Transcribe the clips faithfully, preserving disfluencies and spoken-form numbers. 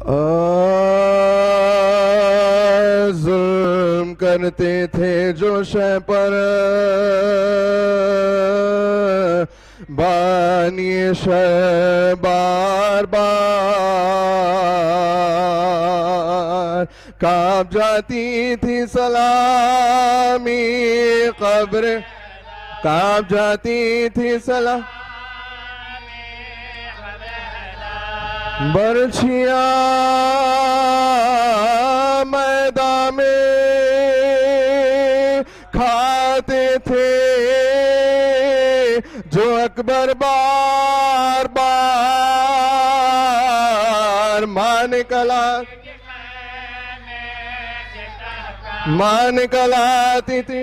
जुल्म करते थे जो शय पर बानिए शय बार बार कांप जाती थी सलामी कब्र कांप जाती थी सलाम बरछियां मैदान में खाते थे जो अकबर बार बार मान कला मान कलाती थी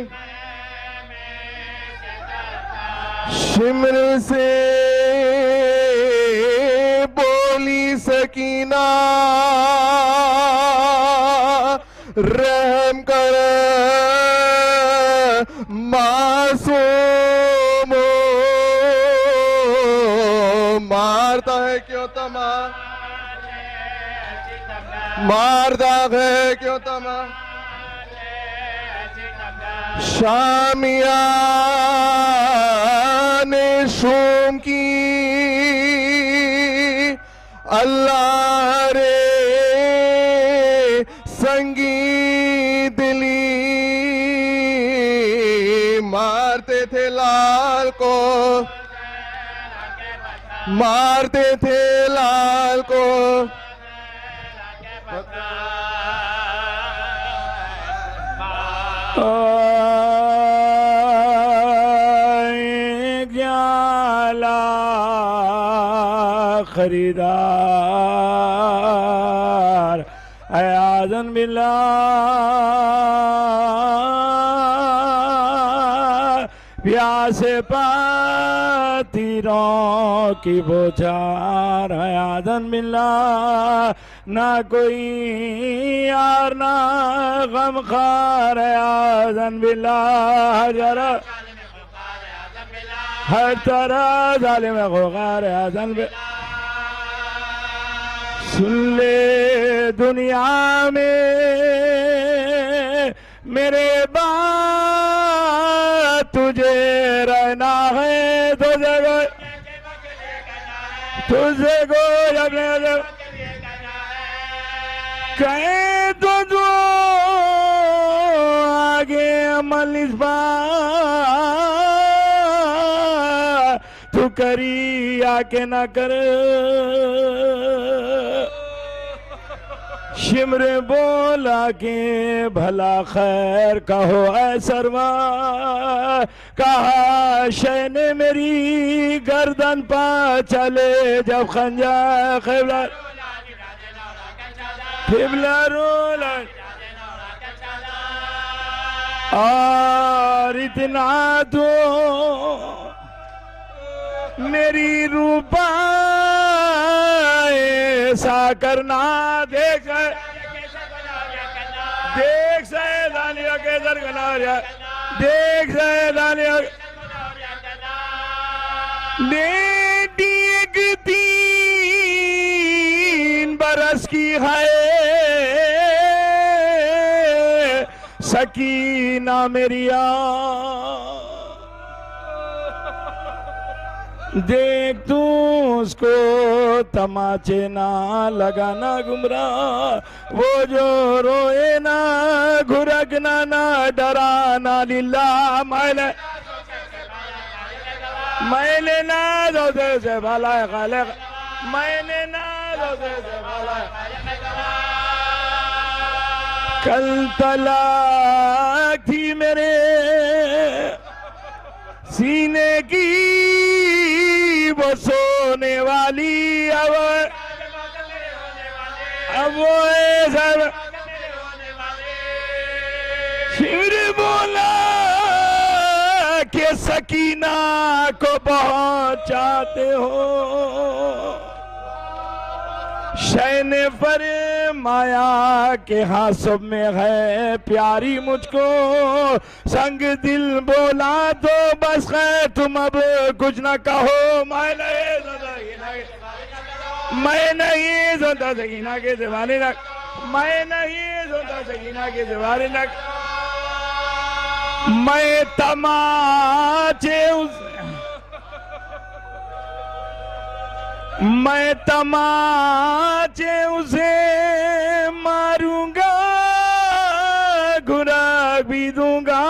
शिमर से बोली सकीना रहम कर मासूम मारता है क्यों तमा मारता है क्यों तमा शामिया ने शूम की अल्लाह रे संगी दिली मारते थे लाल को मारते थे लाल को खरीदार आज़न बिल्ला प्यासे पातीरों की बोचार आज़न बिल्ला ना कोई यार ना गम खार आज़न बिल्ला जरा हर तरह जालिम ग़ुगार आज़न बिल्ला सुन ले दुनिया में मेरे बात तुझे रहना है तुझे को तुझे को अपने कहें तो जो आगे अमल इस बार तू करी आके ना कर शिमर बोला के भला खैर कहो ऐ सरवा कहा शय ने मेरी गर्दन पा चले जब खंजा खिबला खिबला रोला और इतना तो मेरी रूपा ऐसा करना देख देख सैदानिया के दर गनारिया देख सैदानिया बेटी एक तीन बरस की है सकीना मेरिया देख तू उसको तमाचे ना लगाना गुमराह वो जो रोए ना घुरकना ना डराना लिल्ला मैंने मैंने ना दो से भला खाले मैंने ना दो से भला कल तलाक थी मेरे सीने की वो सोने वाली अब अब वो सब फिर बोला कि सकीना को बहुत चाहते हो शैन पर माया के हाँ सब में है प्यारी मुझको संग दिल बोला तो बस है तुम अब कुछ ना कहो मैंने मैं नहीं सुनता सकीना के दीवाने नक, मैं नहीं सुनता सकीना के दीवाने नक, मैं तमाचे उस मैं तमाचे उसे मारूंगा, खुराक भी दूंगा,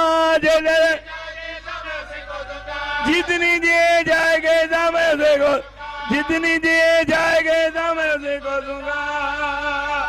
जितनी दिए जाएंगे मैं उसे को, जितनी दिए जाएंगे मैं उसे को दूंगा।